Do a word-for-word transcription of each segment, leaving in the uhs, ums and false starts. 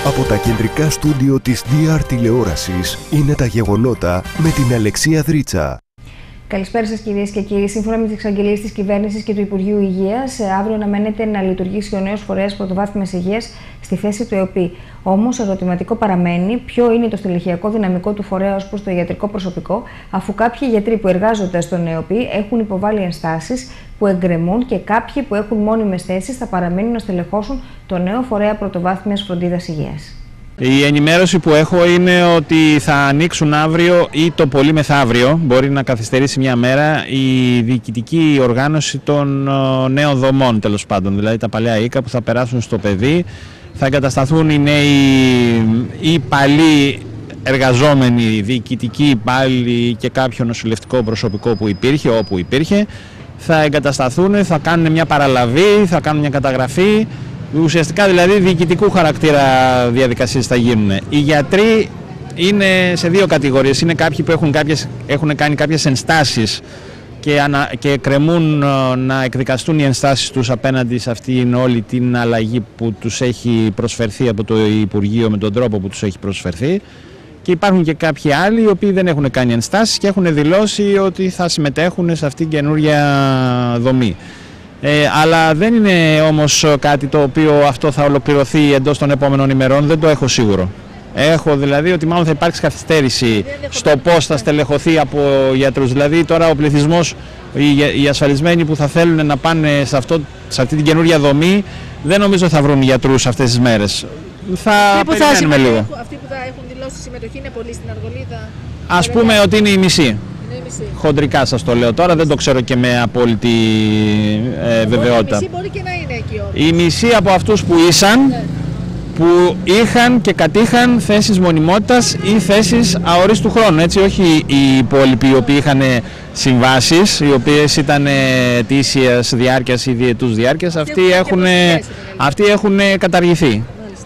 Από τα κεντρικά στούντιο της ντι αρ τηλεόρασης είναι τα γεγονότα με την Αλεξία Δρίτσα. Καλησπέρα σας κυρίες και κύριοι. Σύμφωνα με τις εξαγγελίες της Κυβέρνησης και του Υπουργείου Υγείας, αύριο αναμένεται να λειτουργήσει ο νέος φορέας πρωτοβάθμιας υγείας στη θέση του ΕΟΠΗ. Όμως, ερωτηματικό παραμένει ποιο είναι το στελεχειακό δυναμικό του φορέα ως προς το ιατρικό προσωπικό, αφού κάποιοι γιατροί που εργάζονται στον ΕΟΠΗ έχουν υποβάλει ενστάσεις που εγκρεμούν και κάποιοι που έχουν μόνιμες θέσεις θα παραμείνουν να στελεχώσουν το νέο φορέα πρωτοβάθμιας φροντίδας υγείας. Η ενημέρωση που έχω είναι ότι θα ανοίξουν αύριο ή το πολύ μεθαύριο, μπορεί να καθυστερήσει μια μέρα, η διοικητική οργάνωση των νέων δομών, τέλος πάντων, δηλαδή τα παλιά οίκα που θα περάσουν στο παιδί. Θα εγκατασταθούν οι νέοι ή παλιοί εργαζόμενοι, διοικητικοί υπάλληλοι και κάποιο νοσηλευτικό προσωπικό που υπήρχε, όπου υπήρχε. Θα εγκατασταθούν, θα κάνουν μια παραλαβή, θα κάνουν μια καταγραφή. Ουσιαστικά δηλαδή διοικητικού χαρακτήρα διαδικασίες θα γίνουν. Οι γιατροί είναι σε δύο κατηγορίες. Είναι κάποιοι που έχουν, κάποιες, έχουν κάνει κάποιες ενστάσεις και, ανα, και κρεμούν να εκδικαστούν οι ενστάσεις τους απέναντι σε αυτήν όλη την αλλαγή που τους έχει προσφερθεί από το Υπουργείο με τον τρόπο που τους έχει προσφερθεί. Και υπάρχουν και κάποιοι άλλοι οι οποίοι δεν έχουν κάνει ενστάσεις και έχουν δηλώσει ότι θα συμμετέχουν σε αυτήν την καινούργια δομή. Ε, αλλά δεν είναι όμως κάτι το οποίο αυτό θα ολοκληρωθεί εντός των επόμενων ημερών, δεν το έχω σίγουρο. Έχω δηλαδή ότι μάλλον θα υπάρξει καθυστέρηση στο πώς θα στελεχωθεί από γιατρούς. Δηλαδή τώρα ο πληθυσμός, οι, οι ασφαλισμένοι που θα θέλουν να πάνε σε, αυτό, σε αυτή την καινούργια δομή, δεν νομίζω θα βρουν γιατρούς αυτές τις μέρες. Θα περιμένουμε λίγο. Αυτοί που θα έχουν δηλώσει συμμετοχή είναι πολλοί στην Αργολίδα. Ας πούμε ότι είναι η μισή. Χοντρικά σας το λέω τώρα, δεν το ξέρω και με απόλυτη ε, βεβαιότητα. Η μισή μπορεί και να είναι εκεί όμως. Η μισή από αυτούς που ήσαν, ναι, που είχαν και κατήχαν θέσεις μονιμότητας ή θέσεις αορίστου χρόνου, έτσι, όχι οι υπόλοιποι οι οποίοι είχαν συμβάσεις, οι οποίες ήταν ετήσιας διάρκειας ή διετούς διάρκειας, αυτοί έχουν, αυτοί έχουν καταργηθεί.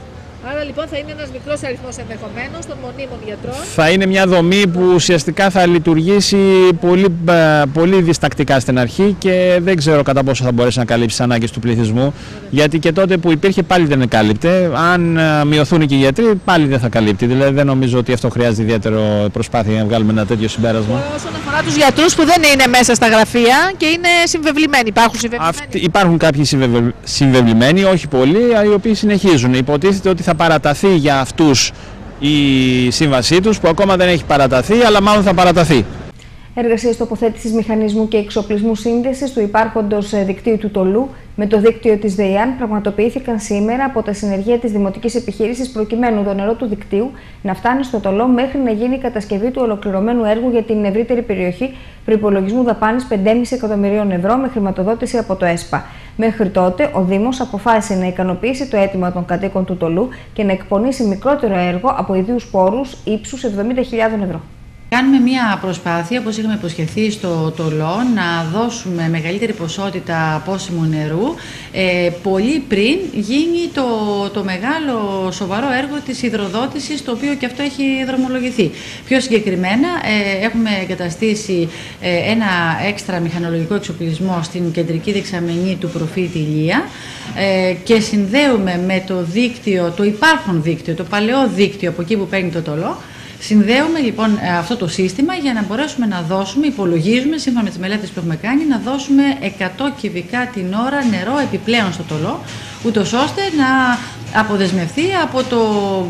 Άρα λοιπόν θα είναι ένας μικρός αριθμός ενδεχομένως των μονίμων γιατρών. Θα είναι μια δομή που ουσιαστικά θα λειτουργήσει πολύ, πολύ διστακτικά στην αρχή και δεν ξέρω κατά πόσο θα μπορέσει να καλύψει τις ανάγκες του πληθυσμού. Ωραία. Γιατί και τότε που υπήρχε πάλι δεν κάλυπτε. Αν μειωθούν και οι γιατροί πάλι δεν θα καλύπτει. Δηλαδή δεν νομίζω ότι αυτό χρειάζεται ιδιαίτερο προσπάθεια για να βγάλουμε ένα τέτοιο συμπέρασμα. Όσον αφορά τους γιατρούς που δεν είναι μέσα στα γραφεία και είναι συμβεβλημένοι, υπάρχουν συμβεβλημένοι. Αυτοί, υπάρχουν κάποιοι συμβεβλημένοι, όχι πολλοί, οι οποίοι συνεχίζουν. Υποτίθεται ότι θα παραταθεί για αυτούς η σύμβασή τους που ακόμα δεν έχει παραταθεί, αλλά μάλλον θα παραταθεί. Εργασίες τοποθέτησης μηχανισμού και εξοπλισμού σύνδεσης του υπάρχοντος δικτύου του Τολού με το δίκτυο της ΔΕΙΑΝ πραγματοποιήθηκαν σήμερα από τα συνεργεία της Δημοτικής Επιχείρησης προκειμένου το νερό του δικτύου να φτάνει στο Τολό μέχρι να γίνει η κατασκευή του ολοκληρωμένου έργου για την ευρύτερη περιοχή προϋπολογισμού δαπάνης πέντε κόμμα πέντε εκατομμυρίων ευρώ με χρηματοδότηση από το ΕΣΠΑ. Μέχρι τότε, ο Δήμος αποφάσισε να ικανοποιήσει το αίτημα των κατοίκων του Τολού και να εκπονήσει μικρότερο έργο από ιδίους πόρους ύψους εβδομήντα χιλιάδες ευρώ. Κάνουμε μια προσπάθεια, όπως είχαμε υποσχεθεί στο Τολό, να δώσουμε μεγαλύτερη ποσότητα πόσιμου νερού ε, πολύ πριν γίνει το, το μεγάλο σοβαρό έργο της υδροδότησης, το οποίο και αυτό έχει δρομολογηθεί. Πιο συγκεκριμένα, ε, έχουμε εγκαταστήσει ε, ένα έξτρα μηχανολογικό εξοπλισμό στην κεντρική δεξαμενή του προφήτη Ηλία ε, και συνδέουμε με το δίκτυο, το υπάρχον δίκτυο, το παλαιό δίκτυο από εκεί που παίρνει το Τολό. Συνδέουμε λοιπόν αυτό το σύστημα για να μπορέσουμε να δώσουμε, υπολογίζουμε σύμφωνα με τις μελέτες που έχουμε κάνει, να δώσουμε εκατό κυβικά την ώρα νερό επιπλέον στο Τολό, ούτως ώστε να αποδεσμευτεί από το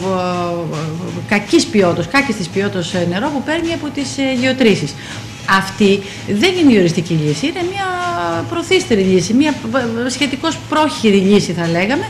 κακής ποιότητας, κάκιστης ποιότητας νερό που παίρνει από τις γεωτρήσεις. Αυτή δεν είναι η οριστική λύση, είναι μια προθύστερη λύση, μια σχετικώς πρόχειρη λύση θα λέγαμε,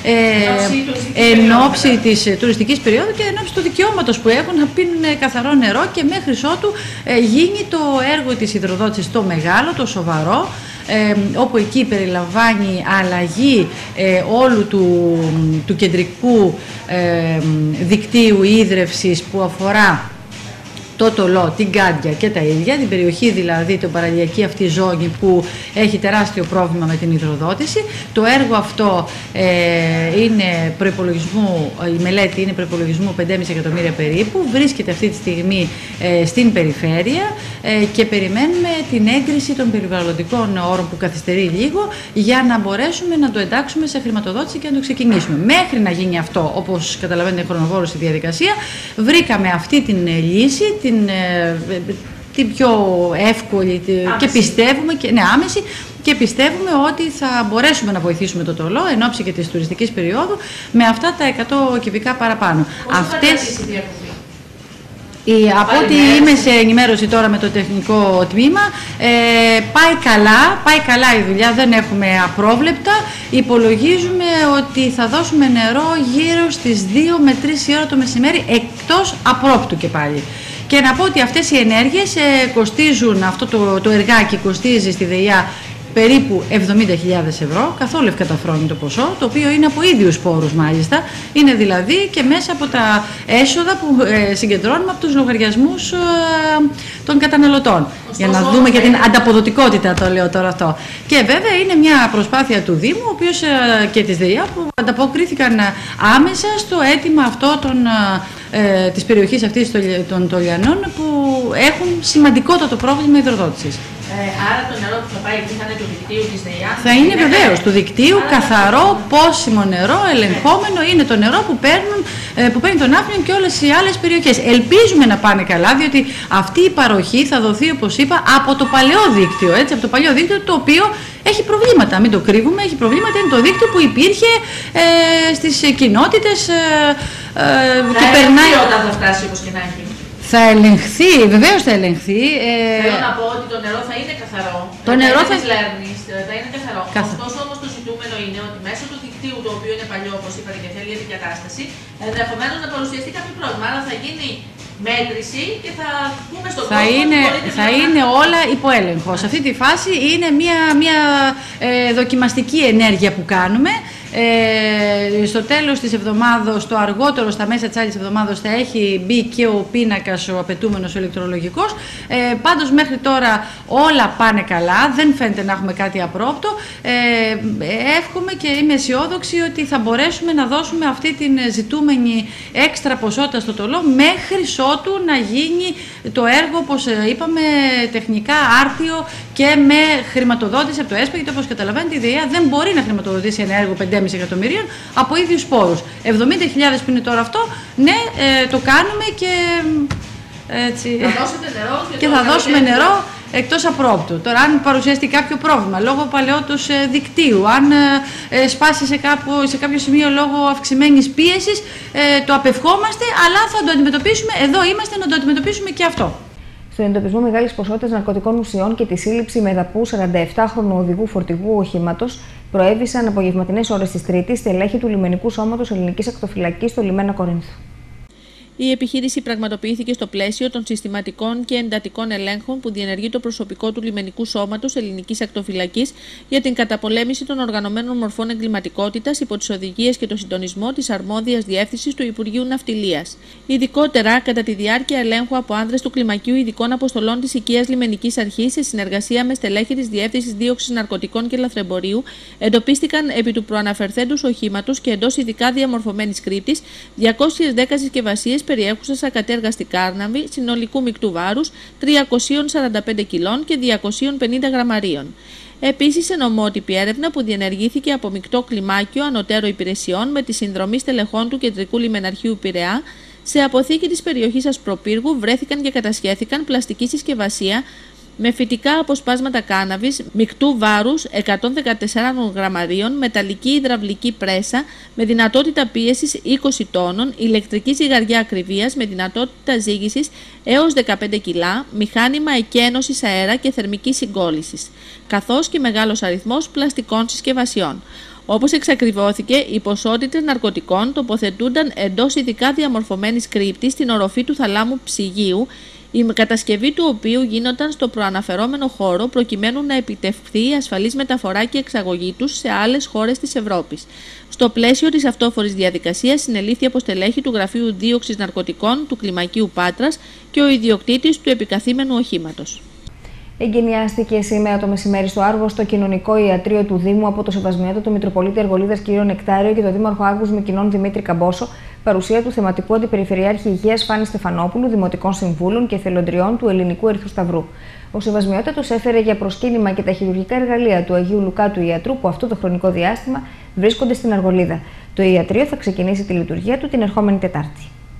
ε, εν ώψη της τουριστικής περίοδου και εν ώψη του δικαιώματος που έχουν να πίνουν καθαρό νερό και μέχρι ότου ε, γίνει το έργο της υδροδότησης το μεγάλο, το σοβαρό, ε, όπου εκεί περιλαμβάνει αλλαγή ε, όλου του, του κεντρικού ε, δικτύου ίδρευσης που αφορά το Τολό, την Κάντια και τα ίδια, την περιοχή δηλαδή, την παραλιακή αυτή ζώνη που έχει τεράστιο πρόβλημα με την υδροδότηση. Το έργο αυτό ε, είναι προϋπολογισμού, η μελέτη είναι προϋπολογισμού πέντε κόμμα πέντε εκατομμύρια περίπου, βρίσκεται αυτή τη στιγμή ε, στην περιφέρεια ε, και περιμένουμε την έγκριση των περιβαλλοντικών όρων που καθυστερεί λίγο για να μπορέσουμε να το εντάξουμε σε χρηματοδότηση και να το ξεκινήσουμε. Μέχρι να γίνει αυτό, όπως καταλαβαίνετε, χρονοβόρος η διαδικασία, βρήκαμε αυτή την λύση, την, την πιο εύκολη άμεση. και πιστεύουμε, και, ναι, άμεση, και πιστεύουμε ότι θα μπορέσουμε να βοηθήσουμε το Τολό εν ώψη και της τουριστικής περίοδου με αυτά τα εκατό κυβικά παραπάνω. Πώς Αυτές... θα κρατήσει η διακοπή? Η, από ό,τι είμαι σε ενημέρωση τώρα με το τεχνικό τμήμα, ε, πάει καλά, πάει καλά η δουλειά, δεν έχουμε απρόβλεπτα. Υπολογίζουμε ότι θα δώσουμε νερό γύρω στις δύο με τρεις η ώρα το μεσημέρι, εκτός απρόπτου και πάλι. Και να πω ότι αυτές οι ενέργειες ε, κοστίζουν, αυτό το, το εργάκι κοστίζει στη ΔΕΙΑ περίπου εβδομήντα χιλιάδες ευρώ, καθόλου ευκαταφρόνητο ποσό, το οποίο είναι από ίδιους πόρους μάλιστα, είναι δηλαδή και μέσα από τα έσοδα που ε, συγκεντρώνουμε από τους λογαριασμούς ε, των καταναλωτών. Ωστόσο, για να δούμε και την ανταποδοτικότητα, το λέω τώρα αυτό. Και βέβαια είναι μια προσπάθεια του Δήμου, ο οποίος ε, και της ΔΕΙΑ, που ανταποκρίθηκαν άμεσα στο αίτημα αυτό των, ε, της περιοχής αυτής των Τολιανών, που έχουν σημαντικότατο πρόβλημα υδροδότησης. Ε, άρα το νερό που θα πάει εκεί θα είναι του δικτύου της ΔΕΙΑ? Θα είναι βεβαίως του δικτύου, άρα καθαρό, πόσιμο νερό, ελεγχόμενο. Ναι. Είναι το νερό που, παίρνουν, που παίρνει τον Άφνιο και όλες οι άλλες περιοχές. Ελπίζουμε να πάνε καλά, διότι αυτή η παροχή θα δοθεί, όπως είπα, από το παλαιό δίκτυο. Έτσι, από το παλαιό δίκτυο, το οποίο έχει προβλήματα, μην το κρύβουμε, έχει προβλήματα. Είναι το δίκτυο που υπήρχε ε, στις κοινότητες ε, ε, και περνάει. Όταν θα φτάσει, όπως και να έχει. Θα ελεγχθεί, βεβαίως θα ελεγχθεί. Ε... Θέλω να πω ότι το νερό θα είναι καθαρό. Το νερό θα... της Λέρνης θα είναι καθαρό. Καθ... Ωστόσο όμως το ζητούμενο είναι ότι μέσω του δικτύου, το οποίο είναι παλιό, όπως είπατε, και θέλει επικατάσταση, ενδεχομένως να παρουσιαστεί κάποιο πρόβλημα. Άρα θα γίνει μέτρηση και θα πούμε στον θα κόσμο είναι, ότι θα να... είναι όλα υπό έλεγχο. Σε αυτή τη φάση είναι μια, μια ε, δοκιμαστική ενέργεια που κάνουμε. Ε, στο τέλος της εβδομάδας, το αργότερο στα μέσα της άλλης εβδομάδας, θα έχει μπει και ο πίνακας, ο απαιτούμενος ηλεκτρολογικός. Ε, πάντως μέχρι τώρα όλα πάνε καλά, δεν φαίνεται να έχουμε κάτι απρόπτο. Ε, εύχομαι και είμαι αισιόδοξη ότι θα μπορέσουμε να δώσουμε αυτή την ζητούμενη έξτρα ποσότητα στο Τολό μέχρι ότου να γίνει το έργο, όπως είπαμε, τεχνικά άρτιο και με χρηματοδότηση από το ΕΣΠΑ, γιατί όπως καταλαβαίνετε η ΔΕΙΑ δεν μπορεί να χρηματοδοτήσει ένα έργο πέντε κόμμα πέντε εκατομμυρίων από ίδιους πόρους. εβδομήντα χιλιάδες που είναι τώρα αυτό, ναι, ε, το κάνουμε και έτσι. Θα δώσετε νερό και, και θα δώσουμε νερό εκτός απρόπτου. Τώρα, αν παρουσιαστεί κάποιο πρόβλημα λόγω παλαιότητος ε, δικτύου, αν ε, σπάσει σε κάποιο, σε κάποιο σημείο λόγω αυξημένης πίεσης, ε, το απευχόμαστε, αλλά θα το αντιμετωπίσουμε. Εδώ είμαστε να το αντιμετωπίσουμε και αυτό. Στον εντοπισμό μεγάλης ποσότητας ναρκωτικών ουσιών και τη σύλληψη μεδαπού σαρανταεπτάχρονου οδηγού φορτηγού οχήματος προέβησαν απογευματινές ώρες της Τρίτης στελέχη του Λιμενικού Σώματος Ελληνικής Ακτοφυλακής στο λιμένα Κορίνθου. Η επιχείρηση πραγματοποιήθηκε στο πλαίσιο των συστηματικών και εντατικών ελέγχων που διενεργεί το προσωπικό του Λιμενικού Σώματος Ελληνικής Ακτοφυλακής για την καταπολέμηση των οργανωμένων μορφών εγκληματικότητας υπό τις οδηγίες και το συντονισμό της αρμόδιας διεύθυνσης του Υπουργείου Ναυτιλίας. Ειδικότερα, κατά τη διάρκεια ελέγχου από άνδρες του Κλιμακίου Ειδικών Αποστολών της Οικείας Λιμενικής Αρχής, σε συνεργασία με στελέχη της Διεύθυνσης Δίωξης Ναρκωτικών και Λαθρεμπορίου, εντοπίστηκαν επί του προαναφερθέντους οχήματος και εντός ειδικά διαμορφωμένης κρύπτης διακόσιες δέκα συσκευασίες περιέχουσας ακατέργαστη κάρναβη συνολικού μεικτού βάρους τριακόσια σαράντα πέντε κιλών και διακόσια πενήντα γραμμαρίων. Επίσης, σε νομότυπη έρευνα που διενεργήθηκε από μεικτό κλιμάκιο ανωτέρω υπηρεσιών με τη συνδρομή στελεχών του Κεντρικού Λιμεναρχείου Πειραιά, σε αποθήκη της περιοχής Ασπροπύργου βρέθηκαν και κατασχέθηκαν πλαστική συσκευασία με φυτικά αποσπάσματα κάναβης μεικτού βάρους εκατόν δεκατέσσερα γραμμαρίων, μεταλλική υδραυλική πρέσα με δυνατότητα πίεσης είκοσι τόνων, ηλεκτρική ζυγαριά ακριβίας με δυνατότητα ζύγισης έως δεκαπέντε κιλά, μηχάνημα εκένωσης αέρα και θερμικής συγκόλλησης, καθώς και μεγάλος αριθμός πλαστικών συσκευασιών. Όπως εξακριβώθηκε, οι ποσότητες ναρκωτικών τοποθετούνταν εντός ειδικά διαμορφωμένης κρύπτης στην οροφή του θαλάμου Ψυγείου, η κατασκευή του οποίου γίνονταν στο προαναφερόμενο χώρο προκειμένου να επιτευχθεί η ασφαλής μεταφορά και εξαγωγή τους σε άλλες χώρες της Ευρώπης. Στο πλαίσιο της αυτόφορης διαδικασίας συνελήφθη από στελέχη του Γραφείου Δίωξης Ναρκωτικών του Κλιμακίου Πάτρας και ο ιδιοκτήτης του επικαθήμενου οχήματος. Εγκαινιάστηκε σήμερα το μεσημέρι στο Άργο στο κοινωνικό ιατρείο του Δήμου από το Σεβασμιότατο Μητροπολίτη Αργολίδας κ. Νεκτάριο και το Δήμαρχο Άργους Μυκηνών Δημήτρη Καμπόσο, παρουσία του θεματικού Αντιπεριφερειάρχη Υγείας Φάνη Στεφανόπουλου, Δημοτικών Συμβούλων και Εθελοντριών του Ελληνικού Ερυθρού Σταυρού. Ο Σεβασμιότατος έφερε για προσκύνημα και τα χειρουργικά εργαλεία του Αγίου Λουκά του Ιατρού που αυτό το χρονικό διάστημα βρίσκονται στην Αργολίδα. Το ιατρείο θα ξεκινήσει τη λειτουργία του την ερχόμενη Τετάρτη.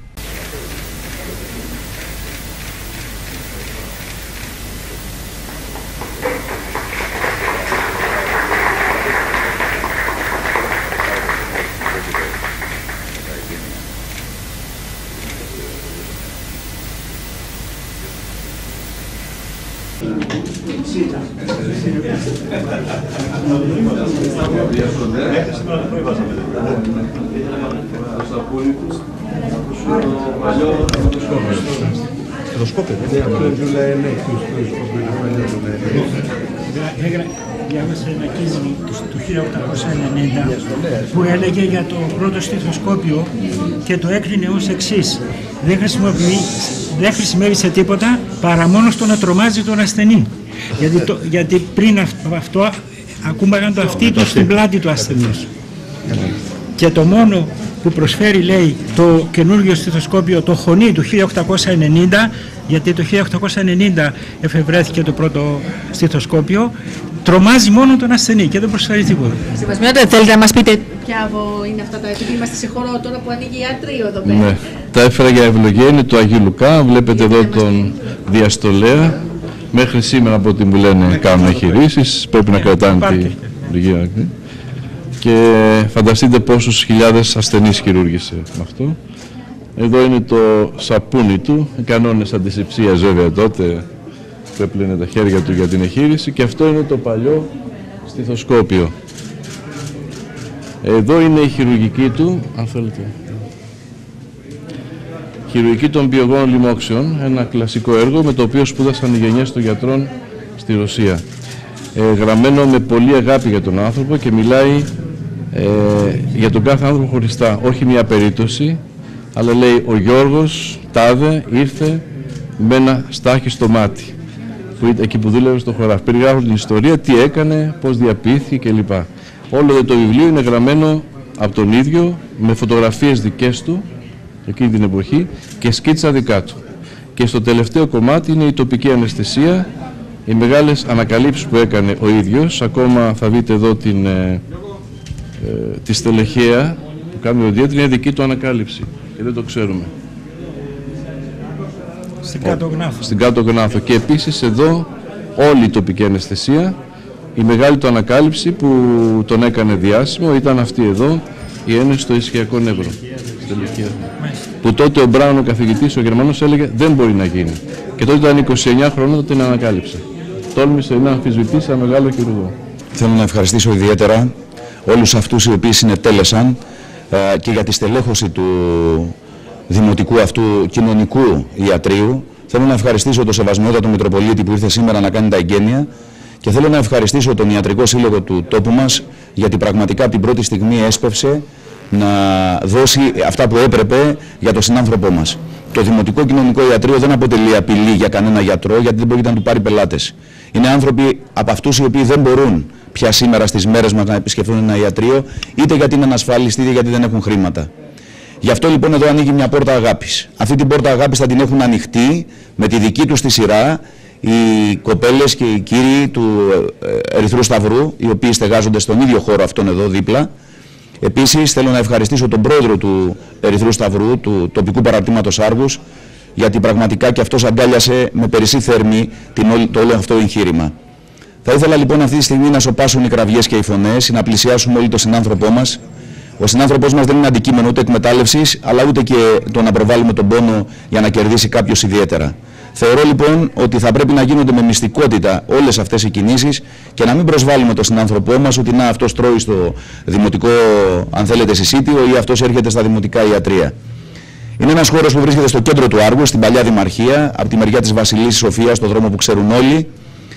Διάβασα ένα κείμενο του χίλια οκτακόσια ενενήντα που έλεγε για το πρώτο στιθοσκόπιο και το έκρινε ως εξής: δεν, δεν χρησιμεύει σε τίποτα παρά μόνο στο να τρομάζει τον ασθενή. Γιατί, το, γιατί πριν αυτό ακούμπαγαν το αυτί του στην πλάτη του ασθενούς. Και το μόνο που προσφέρει, λέει, το καινούργιο στιθοσκόπιο, το χωνί του χίλια οκτακόσια ενενήντα, γιατί το χίλια οκτακόσια ενενήντα εφευρέθηκε το πρώτο στιθοσκόπιο, τρομάζει μόνο τον ασθενή και δεν προσφέρει τίποτα. Σεβασμιότατε, θέλετε να μας πείτε ποια είναι αυτά τα, επειδή είμαστε σε χώρο τώρα που ανοίγει ιατρείο εδώ πέρα. Ναι, τα έφερα για ευλογία, είναι το Αγίου Λουκά, βλέπετε εδώ τον διαστολέα. Μέχρι σήμερα από ό,τι μου λένε κάνουν εγχειρήσεις, πρέπει να κρατάνε τη λειτουργία. Και φανταστείτε πόσους χιλιάδες ασθενείς χειρούργησε με αυτό. Εδώ είναι το σαπούνι του, οι κανόνες αντισηψίας βέβαια τότε που έπλαινε τα χέρια του για την εγχείρηση, και αυτό είναι το παλιό στιθοσκόπιο. Εδώ είναι η χειρουργική του, αν θέλετε. Χειρουργική των πιογόνων λοιμόξεων, ένα κλασικό έργο με το οποίο σπούδασαν οι γενιές των γιατρών στη Ρωσία. Ε, γραμμένο με πολύ αγάπη για τον άνθρωπο και μιλάει ε, για τον κάθε άνθρωπο χωριστά. Όχι μια περίπτωση, αλλά λέει ο Γιώργος τάδε ήρθε με ένα στάχι στο μάτι, που, εκεί που δούλευε στο χωράφι. Περιγράφουν την ιστορία, τι έκανε, πώς διαποιήθηκε κλπ. Όλο το βιβλίο είναι γραμμένο από τον ίδιο, με φωτογραφίες δικές του εκείνη την εποχή και σκίτσα δικά του. Και στο τελευταίο κομμάτι είναι η τοπική αναισθησία, οι μεγάλες ανακαλύψεις που έκανε ο ίδιος. Ακόμα θα δείτε εδώ την, ε, ε, τη στελεχαία που κάνει ο Διέτρη, είναι δική του ανακάλυψη και δεν το ξέρουμε. Στην κάτω γνάθο. Στην κάτω γνάθο. Και επίσης εδώ όλη η τοπική αναισθησία, η μεγάλη του ανακάλυψη που τον έκανε διάσημο ήταν αυτή εδώ, η ένεση στο ισχυακό νεύρο. Που τότε ο Μπράουν, ο καθηγητής, ο Γερμανός, έλεγε δεν μπορεί να γίνει. Και τότε ήταν είκοσι εννιά χρόνων, τότε την ανακάλυψε. Τόλμησε να αμφισβητήσει ένα μεγάλο χειρουργό. Θέλω να ευχαριστήσω ιδιαίτερα όλους αυτούς οι οποίοι συνετέλεσαν ε, και για τη στελέχωση του δημοτικού αυτού κοινωνικού ιατρείου. Θέλω να ευχαριστήσω τον Σεβασμιότατο Μητροπολίτη που ήρθε σήμερα να κάνει τα εγγένεια και θέλω να ευχαριστήσω τον Ιατρικό Σύλλογο του τόπου μας, γιατί πραγματικά από την πρώτη στιγμή έσπευσε να δώσει αυτά που έπρεπε για τον συνάνθρωπό μας. Το Δημοτικό Κοινωνικό Ιατρείο δεν αποτελεί απειλή για κανένα γιατρό, γιατί δεν πρόκειται να του πάρει πελάτες. Είναι άνθρωποι από αυτούς οι οποίοι δεν μπορούν πια σήμερα στις μέρες μας να επισκεφθούν ένα ιατρείο, είτε γιατί είναι ανασφάλιστοι, είτε γιατί δεν έχουν χρήματα. Γι' αυτό λοιπόν εδώ ανοίγει μια πόρτα αγάπης. Αυτή την πόρτα αγάπης θα την έχουν ανοιχτή με τη δική τους τη σειρά οι κοπέλες και οι κύριοι του Ερυθρού Σταυρού, οι οποίοι στεγάζονται στον ίδιο χώρο αυτόν εδώ δίπλα. Επίσης θέλω να ευχαριστήσω τον πρόεδρο του Ερυθρού Σταυρού, του τοπικού παραρτήματος Άργους, γιατί πραγματικά και αυτός αγκάλιασε με περισσή θέρμη την όλη, το όλο αυτό εγχείρημα. Θα ήθελα λοιπόν αυτή τη στιγμή να σωπάσουν οι κραυγές και οι φωνές, να πλησιάσουμε όλοι τον συνάνθρωπό μας. Ο συνάνθρωπός μας δεν είναι αντικείμενο ούτε εκμετάλλευσης, αλλά ούτε και το να προβάλλουμε τον πόνο για να κερδίσει κάποιος ιδιαίτερα. Θεωρώ λοιπόν ότι θα πρέπει να γίνονται με μυστικότητα όλες αυτές οι κινήσεις και να μην προσβάλλουμε τον συνάνθρωπό μας, ότι να αυτός τρώει στο δημοτικό, αν θέλετε, συσίτιο, ή αυτός έρχεται στα δημοτικά ιατρεία. Είναι ένας χώρος που βρίσκεται στο κέντρο του Άργου, στην παλιά Δημαρχία, από τη μεριά της Βασιλής Σοφίας, στο δρόμο που ξέρουν όλοι.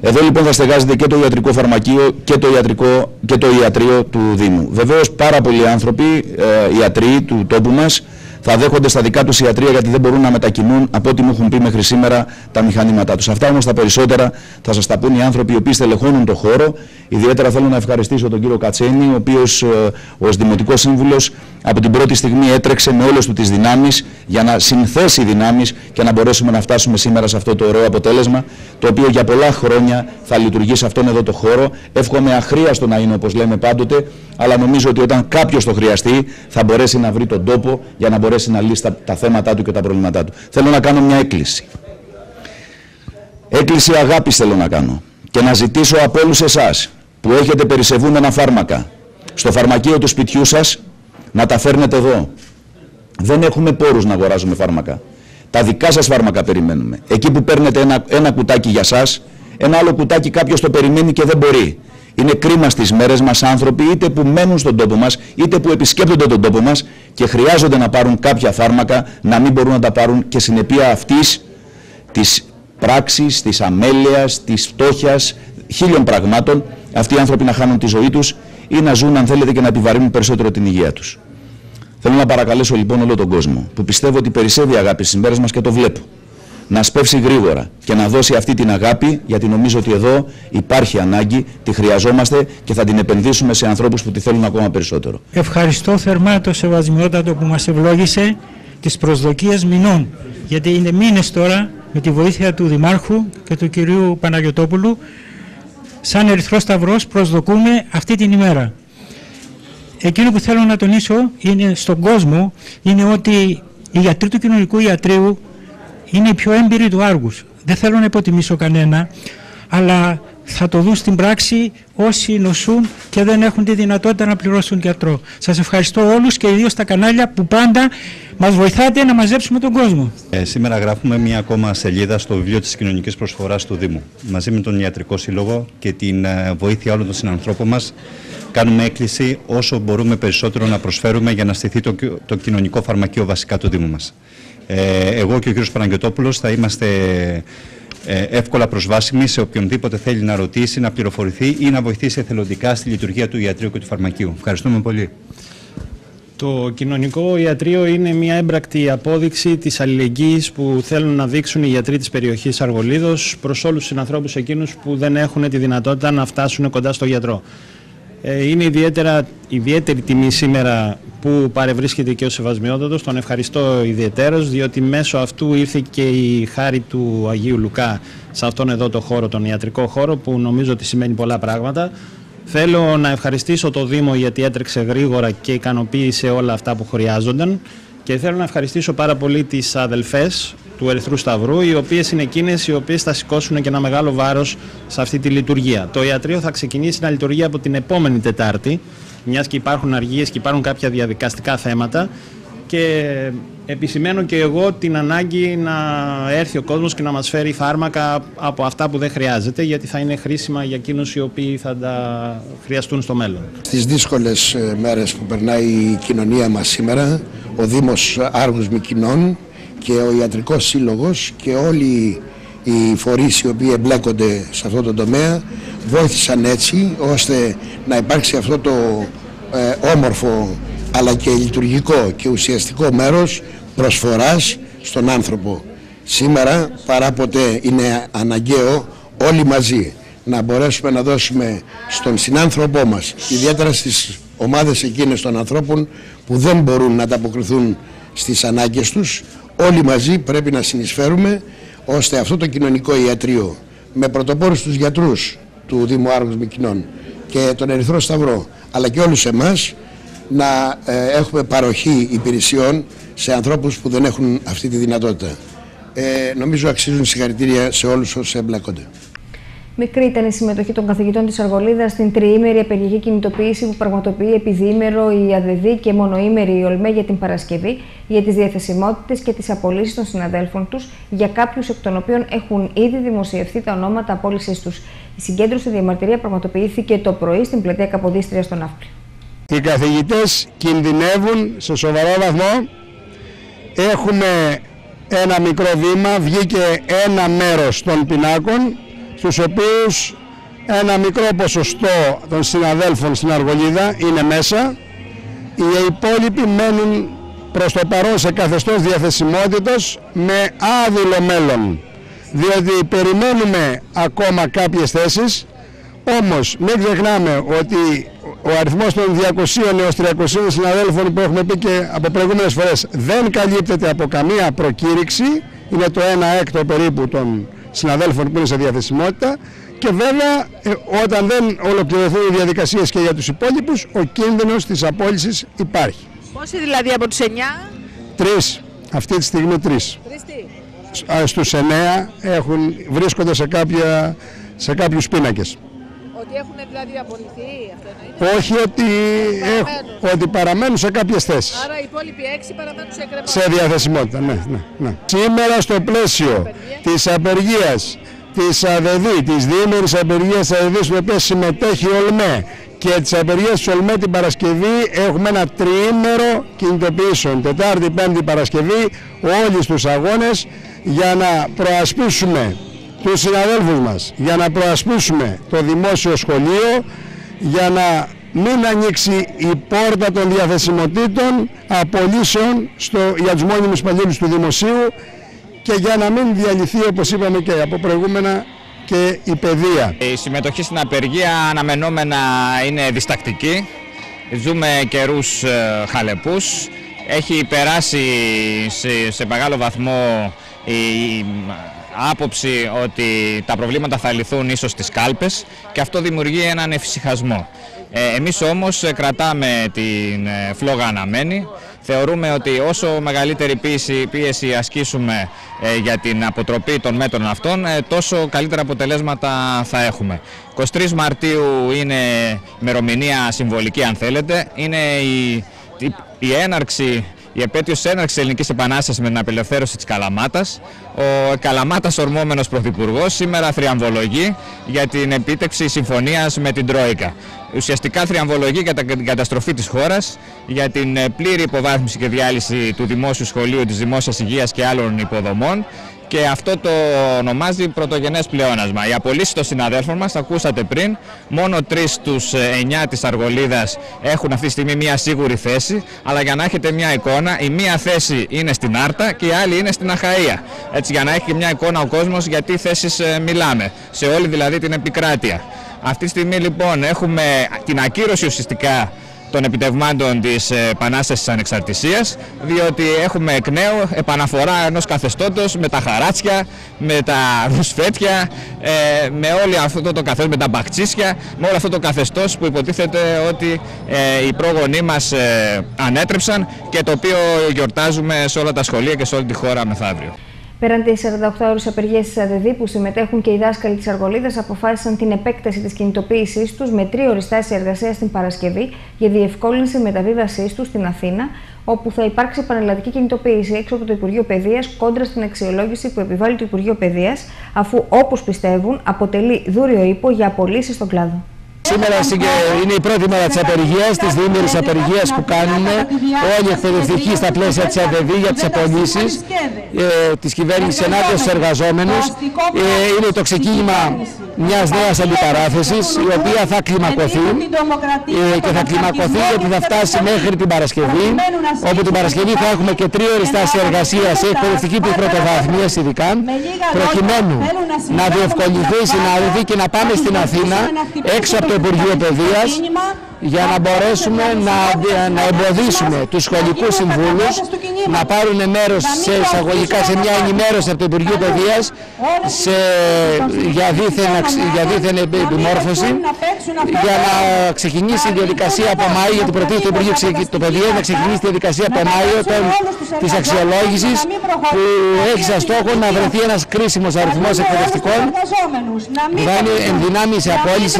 Εδώ λοιπόν θα στεγάζεται και το ιατρικό φαρμακείο και το, ιατρικό, και το ιατρείο του Δήμου. Βεβαίως πάρα πολλοί άνθρωποι, ε, ιατροί του τόπου μας, θα δέχονται στα δικά τους ιατρεία γιατί δεν μπορούν να μετακινούν από ό,τι μου έχουν πει μέχρι σήμερα τα μηχανήματά τους. Αυτά όμως τα περισσότερα θα σας τα πούν οι άνθρωποι οι οποίοι στελεχώνουν το χώρο. Ιδιαίτερα θέλω να ευχαριστήσω τον κύριο Κατσένη, ο οποίος ε, ως Δημοτικός Σύμβουλος από την πρώτη στιγμή έτρεξε με όλες του τις δυνάμεις για να συνθέσει δυνάμεις και να μπορέσουμε να φτάσουμε σήμερα σε αυτό το ωραίο αποτέλεσμα, το οποίο για πολλά χρόνια θα λειτουργεί σε αυτόν εδώ το χώρο. Εύχομαι αχρίαστο να είναι, όπως λέμε πάντοτε, αλλά νομίζω ότι όταν κάποιος το χρειαστεί θα μπορέσει να βρει τον τόπο για να μπορέσει να λύσει τα, τα θέματα του και τα προβλήματά του. Θέλω να κάνω μια έκκληση. Έκκληση αγάπης θέλω να κάνω και να ζητήσω από όλους εσάς που έχετε περισεβούμενα φάρμακα στο φαρμακείο του σπιτιού σας να τα φέρνετε εδώ. Δεν έχουμε πόρους να αγοράζουμε φάρμακα. Τα δικά σας φάρμακα περιμένουμε. Εκεί που παίρνετε ένα, ένα κουτάκι για σας, ένα άλλο κουτάκι κάποιος το περιμένει και δεν μπορεί. Είναι κρίμα στις μέρες μας άνθρωποι είτε που μένουν στον τόπο μας είτε που επισκέπτονται τον τόπο μας και χρειάζονται να πάρουν κάποια φάρμακα να μην μπορούν να τα πάρουν και συνεπία αυτής της πράξης, της αμέλειας, της φτώχειας, χίλιων πραγμάτων αυτοί οι άνθρωποι να χάνουν τη ζωή τους ή να ζουν αν θέλετε και να επιβαρύνουν περισσότερο την υγεία τους. Θέλω να παρακαλέσω λοιπόν όλο τον κόσμο που πιστεύω ότι περισσεύει αγάπη στις μέρες μας και το βλέπω να σπεύσει γρήγορα και να δώσει αυτή την αγάπη, γιατί νομίζω ότι εδώ υπάρχει ανάγκη, τη χρειαζόμαστε και θα την επενδύσουμε σε ανθρώπους που τη θέλουν ακόμα περισσότερο. Ευχαριστώ θερμά το Σεβασμιότατο που μας ευλόγησε τις προσδοκίες μηνών, γιατί είναι μήνες τώρα με τη βοήθεια του Δημάρχου και του κυρίου Παναγιωτόπουλου, σαν Ερυθρός Σταυρός προσδοκούμε αυτή την ημέρα. Εκείνο που θέλω να τονίσω είναι στον κόσμο είναι ότι οι γιατροί του κοινωνικού ιατρείου είναι οι πιο έμπειροι του Άργους. Δεν θέλω να υποτιμήσω κανένα, αλλά θα το δουν στην πράξη όσοι νοσούν και δεν έχουν τη δυνατότητα να πληρώσουν γιατρό. Σας ευχαριστώ όλους και ιδίως τα κανάλια που πάντα μας βοηθάτε να μαζέψουμε τον κόσμο. Ε, σήμερα γράφουμε μια ακόμα σελίδα στο βιβλίο της κοινωνικής προσφοράς του Δήμου. Μαζί με τον Ιατρικό Σύλλογο και την ε, βοήθεια όλων των συνανθρώπων μας, κάνουμε έκκληση όσο μπορούμε περισσότερο να προσφέρουμε για να στηθεί το, το κοινωνικό φαρμακείο βασικά του Δήμου μας. Ε, εγώ και ο κ. Παναγιωτόπουλος θα είμαστε ε, εύκολα προσβάσιμοι σε οποιονδήποτε θέλει να ρωτήσει, να πληροφορηθεί ή να βοηθήσει εθελοντικά στη λειτουργία του ιατρείου και του φαρμακείου. Ευχαριστούμε πολύ. Το κοινωνικό ιατρείο είναι μια έμπρακτη απόδειξη της αλληλεγγύης που θέλουν να δείξουν οι γιατροί της περιοχής Αργολίδος προς όλους τους συνανθρώπους εκείνους που δεν έχουν τη δυνατότητα να φτάσουν κοντά στο γιατρό. Είναι ιδιαίτερα, ιδιαίτερη τιμή σήμερα που παρευρίσκεται και ο Σεβασμιότατος. Τον ευχαριστώ ιδιαιτέρως, διότι μέσω αυτού ήρθε και η χάρη του Αγίου Λουκά σε αυτόν εδώ το χώρο, τον ιατρικό χώρο, που νομίζω ότι σημαίνει πολλά πράγματα. Θέλω να ευχαριστήσω το Δήμο γιατί έτρεξε γρήγορα και ικανοποίησε όλα αυτά που χρειάζονταν και θέλω να ευχαριστήσω πάρα πολύ τις αδελφές του Ερυθρού Σταυρού, οι οποίες είναι εκείνες οι οποίες θα σηκώσουν και ένα μεγάλο βάρος σε αυτή τη λειτουργία. Το ιατρείο θα ξεκινήσει να λειτουργεί από την επόμενη Τετάρτη, μιας και υπάρχουν αργίες και υπάρχουν κάποια διαδικαστικά θέματα και επισημαίνω και εγώ την ανάγκη να έρθει ο κόσμος και να μας φέρει φάρμακα από αυτά που δεν χρειάζεται, γιατί θα είναι χρήσιμα για εκείνους οι οποίοι θα τα χρειαστούν στο μέλλον. Στις δύσκολες μέρες που περνάει η κοινωνία μας σήμερα, ο Δήμος Άργους Μυκηνών και ο Ιατρικός Σύλλογος και όλοι οι φορείς οι οποίοι εμπλέκονται σε αυτό το τομέα βοήθησαν έτσι ώστε να υπάρξει αυτό το ε, όμορφο αλλά και λειτουργικό και ουσιαστικό μέρος προσφοράς στον άνθρωπο. Σήμερα παρά ποτέ είναι αναγκαίο όλοι μαζί να μπορέσουμε να δώσουμε στον συνάνθρωπό μας, ιδιαίτερα στις ομάδες εκείνες των ανθρώπων που δεν μπορούν να ανταποκριθούν στις ανάγκες τους. Όλοι μαζί πρέπει να συνεισφέρουμε ώστε αυτό το κοινωνικό ιατρείο με πρωτοπόρους τους γιατρούς του Δήμου Άργους Μυκηνών και τον Ερυθρό Σταυρό αλλά και όλους εμάς να ε, έχουμε παροχή υπηρεσιών σε ανθρώπους που δεν έχουν αυτή τη δυνατότητα. Ε, νομίζω αξίζουν συγχαρητήρια σε όλους όσους εμπλέκονται. Μικρή ήταν η συμμετοχή των καθηγητών της Αργολίδας στην τριήμερη απεργική κινητοποίηση που πραγματοποιεί επί διήμερο η ΑΔΕΔΗ και μονοήμερη η ΟΛΜΕ για την Παρασκευή για τις διαθεσιμότητες και τις απολύσεις των συναδέλφων τους, για κάποιους εκ των οποίων έχουν ήδη δημοσιευθεί τα ονόματα απόλυσης τους. Η συγκέντρωση διαμαρτυρία πραγματοποιήθηκε το πρωί στην πλατεία Καποδίστρια στον Ναύπλιο. Οι καθηγητές κινδυνεύουν σε σοβαρό βαθμό. Έχουμε ένα μικρό βήμα, βγήκε ένα μέρος των πινάκων στους οποίους ένα μικρό ποσοστό των συναδέλφων στην Αργολίδα είναι μέσα. Οι υπόλοιποι μένουν προς το παρόν σε καθεστώς διαθεσιμότητος με άδειλο μέλλον, διότι περιμένουμε ακόμα κάποιες θέσεις, όμως μην ξεχνάμε ότι ο αριθμός των διακοσίων έως τριακοσίων συναδέλφων που έχουμε πει και από προηγούμενες φορές δεν καλύπτεται από καμία προκήρυξη, είναι το ένα έκτο περίπου των συναδέλφων που είναι σε διαθεσιμότητα, και βέβαια όταν δεν ολοκληρωθούν οι διαδικασίες και για τους υπόλοιπους, ο κίνδυνος της απόλυσης υπάρχει. Πόσοι δηλαδή από τους εννιά? Τρεις, αυτή τη στιγμή τρεις. Τρεις τι? Στους εννέα έχουν, βρίσκονται σε, κάποια, σε κάποιους πίνακες. Ότι έχουν δηλαδή απολυθεί, αυτό εννοείται? Όχι, ότι παραμένουν. Έχ, ότι παραμένουν σε κάποιες θέσεις. Άρα οι υπόλοιποι έξι παραμένουν σε εκκρεμότητα. Σε διαθεσιμότητα, ναι, ναι, ναι. Σήμερα στο πλαίσιο της απεργίας της ΑΔΕΔ, της διήμερης απεργίας της ΑΔΕΔ, στην οποία συμμετέχει ο ΟΛΜΕ, και της απεργίας της ΟΛΜΕ την Παρασκευή, έχουμε ένα τριήμερο κινητοποιήσεων. Τετάρτη, Πέμπτη, Παρασκευή, όλοι στους αγώνες, για να προασπίσουμε τους συναδέλφους μας, για να προασπίσουμε το δημόσιο σχολείο, για να μην ανοίξει η πόρτα των διαθεσιμοτήτων απολύσεων στο, για τους μόνιμους υπαλλήλους του δημοσίου, και για να μην διαλυθεί, όπως είπαμε και από προηγούμενα, και η παιδεία. Η συμμετοχή στην απεργία αναμενόμενα είναι διστακτική. Ζούμε καιρούς ε, χαλεπούς. Έχει περάσει σε, σε μεγάλο βαθμό η, η άποψη ότι τα προβλήματα θα λυθούν ίσως στις κάλπες, και αυτό δημιουργεί έναν εφησυχασμό. Ε, εμείς όμως κρατάμε την φλόγα αναμένη. Θεωρούμε ότι όσο μεγαλύτερη πίεση, πίεση ασκήσουμε ε, για την αποτροπή των μέτρων αυτών, ε, τόσο καλύτερα αποτελέσματα θα έχουμε. εικοστή τρίτη Μαρτίου είναι ημερομηνία συμβολική, αν θέλετε. Είναι η, η, η έναρξη, η επέτειος της έναρξης της Ελληνικής Επανάστασης με την απελευθέρωση της Καλαμάτας. Ο Καλαμάτας ορμόμενος πρωθυπουργός σήμερα θριαμβολογεί για την επίτευξη συμφωνίας με την Τρόικα. Ουσιαστικά θριαμβολογεί για την καταστροφή της χώρας, για την πλήρη υποβάθμιση και διάλυση του δημόσιου σχολείου, της δημόσιας υγείας και άλλων υποδομών, και αυτό το ονομάζει πρωτογενές πλεόνασμα. Οι απολύσεις των συναδέλφων μας, ακούσατε πριν, μόνο τρεις στους εννιά της Αργολίδας έχουν αυτή τη στιγμή μια σίγουρη θέση, αλλά για να έχετε μια εικόνα, η μία θέση είναι στην Άρτα και η άλλη είναι στην Αχαΐα. Έτσι, για να έχει μια εικόνα ο κόσμος για τι θέσεις μιλάμε, σε όλη δηλαδή την επικράτεια. Αυτή τη στιγμή λοιπόν έχουμε την ακύρωση ουσιαστικά των επιτευγμάτων της Επανάστασης της Ανεξαρτησίας, διότι έχουμε εκ νέου επαναφορά ενός καθεστώτος με τα χαράτσια, με τα ρουσφέτια, ε, με όλο αυτό το καθεστώς, με τα μπακτσίσια, με όλο αυτό το καθεστώς που υποτίθεται ότι ε, οι πρόγονοί μας ε, ανέτρεψαν, και το οποίο γιορτάζουμε σε όλα τα σχολεία και σε όλη τη χώρα μεθαύριο. Πέραν τις σαράντα οκτώ ώρες απεργίας της ΑΔΕΔ που συμμετέχουν και οι δάσκαλοι της Αργολίδας, αποφάσισαν την επέκταση της κινητοποίησής τους με τρίωρη στάση εργασίας την Παρασκευή για διευκόλυνση μεταβίβασής τους στην Αθήνα, όπου θα υπάρξει πανελλαδική κινητοποίηση έξω από το Υπουργείο Παιδείας κόντρα στην αξιολόγηση που επιβάλλει το Υπουργείο Παιδείας, αφού, όπως πιστεύουν, αποτελεί δούριο ύπο για απολύσεις στον κλάδο. Σήμερα είναι η πρώτη μέρα της απεργίας, της διήμερης απεργίας που κάνουν όλοι οι εκπαιδευτικοί στα πλαίσια της ΑΔΕΔ για τις απολύσεις ε, της κυβέρνησης ενάντια στους εργαζόμενους. Ε, είναι το ξεκίνημα μιας νέας αντιπαράθεσης, η οποία θα κλιμακωθεί ε, και θα κλιμακωθεί γιατί θα φτάσει μέχρι την Παρασκευή, όπου την Παρασκευή θα έχουμε και τρίωρη στάση εργασίας σε εκπαιδευτική του πρωτοβάθμιας ειδικά, προκειμένου να διευκολυνθεί η συνάδελφοι και να πάμε στην Αθήνα έξω από το Υπουργείο Παιδείας, για να μπορέσουμε να, να εμποδίσουμε τους σχολικούς συμβούλους να πάρουν μέρος σε εισαγωγικά σε μια ενημέρωση από το Υπουργείο Παιδείας σε, για, δίθεν, για δίθεν επιμόρφωση, για να ξεκινήσει η διαδικασία από Μάιο, γιατί προτείνει το Υπουργείο το Παιδείας να ξεκινήσει τη διαδικασία από Μάιο της αξιολόγησης, που έχει σαν στόχο να βρεθεί ένας κρίσιμος αριθμός εκπαιδευτικών που θα είναι ενδυνάμει σε απόλυση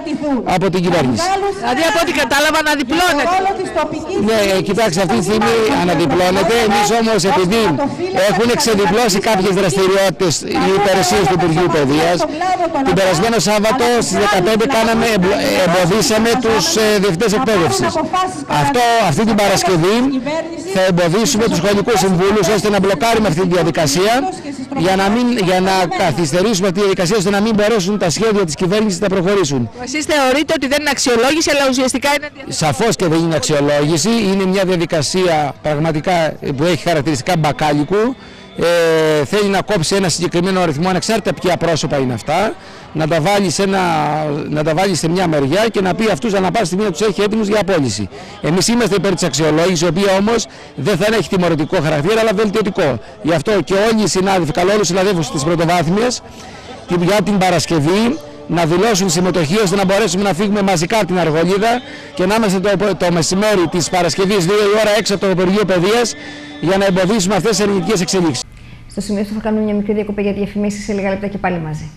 από την κυβέρνηση. Δηλαδή από ό,τι κατάλαβα αναδιπλώνεται. Ναι, κοιτάξτε, αυτή τη στιγμή αναδιπλώνεται. Εμείς όμως, επειδή έχουν ξεδιπλώσει κάποιες δραστηριότητες οι υπηρεσίες του Υπουργείου Παιδείας, την περασμένο Σάββατο στις δεκαπέντε κάναμε εμποδίσαμε τους ε, διευθυντές εκπαίδευσης. Αυτό, αυτή την Παρασκευή θα εμποδίσουμε τους σχολικούς συμβούλους ώστε να μπλοκάρουμε αυτή τη διαδικασία για να, μην, για να καθυστερήσουμε αυτή τη διαδικασία ώστε να μην μπορέσουν τα σχέδια της κυβέρνησης να προχωρήσουν. Εσείς θεωρείτε ότι δεν είναι αξιολόγηση, αλλά ουσιαστικά είναι διαδικασία? Σαφώς και δεν είναι αξιολόγηση, είναι μια διαδικασία πραγματικά που έχει χαρακτηριστικά μπακάλικου. Ε, θέλει να κόψει ένα συγκεκριμένο αριθμό, ανεξάρτητα ποια πρόσωπα είναι αυτά, να τα βάλει σε, ένα, να τα βάλει σε μια μεριά και να πει αυτούς ανά πάσα στιγμή να τους έχει έτοιμους για απόλυση. Εμείς είμαστε υπέρ της αξιολόγησης, η οποία όμως δεν θα έχει τιμωρητικό χαρακτήρα αλλά βελτιωτικό. Γι' αυτό και όλοι οι συνάδελφοι, καλώ όλους τους συναδέλφους της πρωτοβάθμιας για την Παρασκευή να δηλώσουν συμμετοχή ώστε να μπορέσουμε να φύγουμε μαζικά από την Αργολίδα και να είμαστε το, το μεσημέρι της Παρασκευής δύο η ώρα έξω από το Υπουργείο Παιδείας για να εμποδίσουμε αυτές τις αρνητικές εξελίξεις. Στο σημείο αυτό θα κάνουμε μια μικρή διακοπή για διαφημίσεις, σε λίγα λεπτά και πάλι μαζί.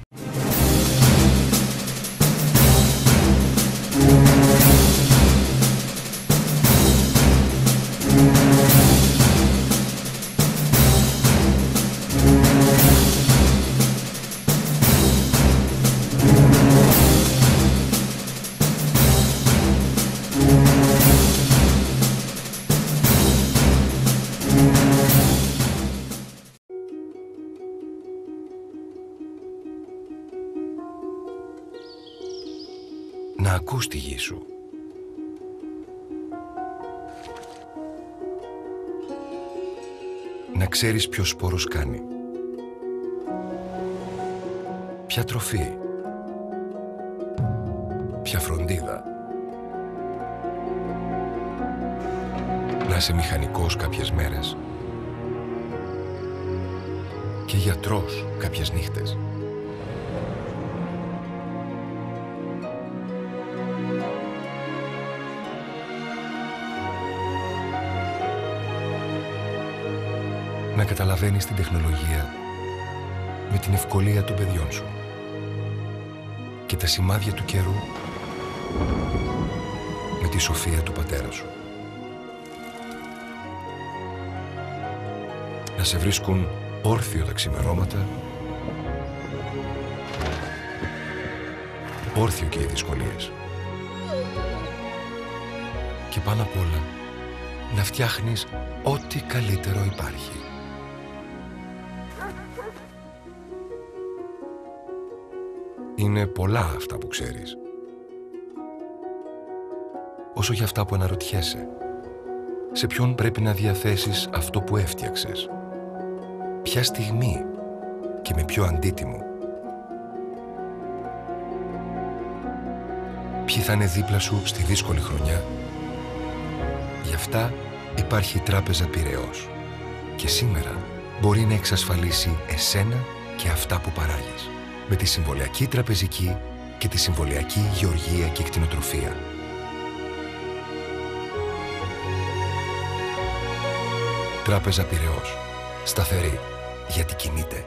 Να ακούς τη γη σου. Να ξέρεις ποιος σπόρος κάνει. Ποια τροφή. Ποια φροντίδα. Να είσαι μηχανικός κάποιες μέρες και γιατρός κάποιες νύχτες. Να καταλαβαίνεις την τεχνολογία με την ευκολία των παιδιών σου και τα σημάδια του καιρού με τη σοφία του πατέρα σου. Να σε βρίσκουν όρθιο τα ξημερώματα, όρθιο και οι δυσκολίες. Και πάνω απ' όλα, να φτιάχνεις ό,τι καλύτερο υπάρχει. Είναι πολλά αυτά που ξέρεις. Όσο για αυτά που αναρωτιέσαι, σε ποιον πρέπει να διαθέσεις αυτό που έφτιαξες, ποια στιγμή και με ποιο αντίτιμο. Ποιοι θα είναι δίπλα σου στη δύσκολη χρονιά. Γι' αυτά υπάρχει η Τράπεζα Πειραιώς και σήμερα μπορεί να εξασφαλίσει εσένα και αυτά που παράγεις με τη συμβολιακή τραπεζική και τη συμβολιακή γεωργία και κτηνοτροφία. Τράπεζα Πειραιώς. Σταθερή, γιατί κινείται.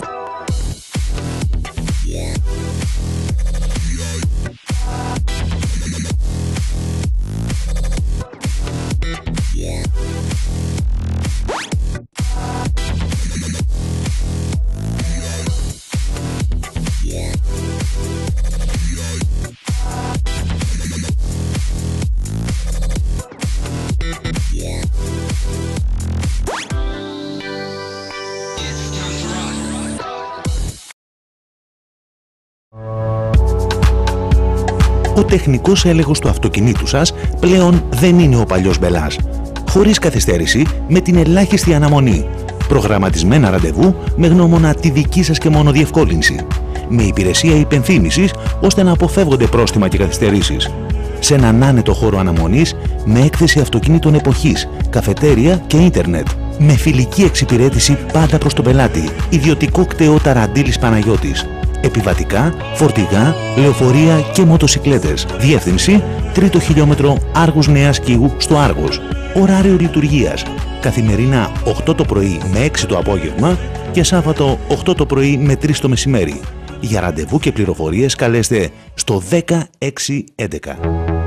Ο τεχνικός έλεγχος του αυτοκινήτου σας πλέον δεν είναι ο παλιός μπελάς. Χωρίς καθυστέρηση, με την ελάχιστη αναμονή. Προγραμματισμένα ραντεβού με γνώμονα τη δική σας και μόνο διευκόλυνση. Με υπηρεσία υπενθύμησης ώστε να αποφεύγονται πρόστιμα και καθυστερήσεις. Σε έναν άνετο χώρο αναμονής με έκθεση αυτοκινήτων εποχής, καφετέρια και ίντερνετ. Με φιλική εξυπηρέτηση πάντα προς τον πελάτη. Ιδιωτικό κτέο Ταραντήλης Παναγιώτης. Επιβατικά, φορτηγά, λεωφορεία και μοτοσικλέτες. Διεύθυνση τρίτο χιλιόμετρο Άργους Νέας Κιού στο Άργος. Ωράριο λειτουργίας. Καθημερινά οκτώ το πρωί με έξι το απόγευμα και Σάββατο οκτώ το πρωί με τρεις το μεσημέρι. Για ραντεβού και πληροφορίες καλέστε στο δέκα έξι έντεκα.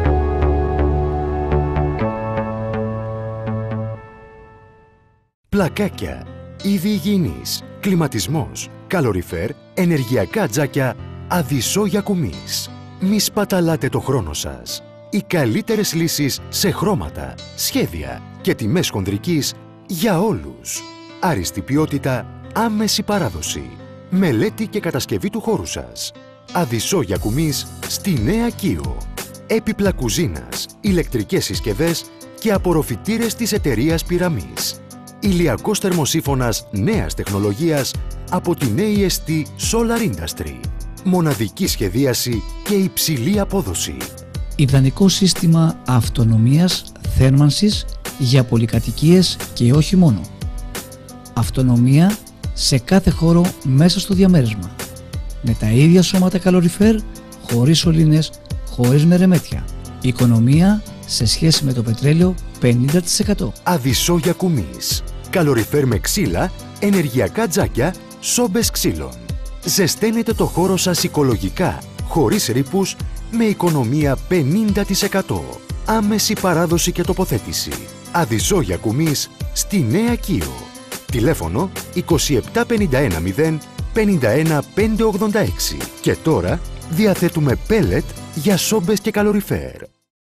Πλακάκια, είδη υγιεινής, κλιματισμός, καλοριφέρ, ενεργειακά τζάκια, αδυσόγια κουμής. Μη σπαταλάτε το χρόνο σας. Οι καλύτερες λύσεις σε χρώματα, σχέδια και τιμές χονδρικής για όλους. Άριστη ποιότητα, άμεση παράδοση. Μελέτη και κατασκευή του χώρου σας. Αδυσόγια κουμής στη Νέα Κίο. Έπιπλα κουζίνας, ηλεκτρικές συσκευές και απορροφητήρες της εταιρείας Πυραμής. Ηλιακός θερμοσύφωνας νέας τεχνολογίας από την έι ες τι Solar Industry. Μοναδική σχεδίαση και υψηλή απόδοση. Ιδανικό σύστημα αυτονομίας θέρμανσης για πολυκατοικίες και όχι μόνο. Αυτονομία σε κάθε χώρο μέσα στο διαμέρισμα. Με τα ίδια σώματα καλοριφέρ, χωρίς σωλήνες, χωρίς μερεμέτια. Οικονομία σε σχέση με το πετρέλαιο πενήντα τοις εκατό. Αδυσόγια κουμής. Καλοριφέρ με ξύλα, ενεργειακά τζάκια, σόμπες ξύλων. Ζεσταίνετε το χώρο σας οικολογικά, χωρίς ρήπους, με οικονομία πενήντα τοις εκατό. Άμεση παράδοση και τοποθέτηση. Αδυσόγια κουμής στη Νέα Κίο. Τηλέφωνο είκοσι επτά πενήντα ένα μηδέν πενήντα ένα πεντακόσια ογδόντα έξι. Και τώρα διαθέτουμε πέλετ για σόμπες και καλοριφέρ.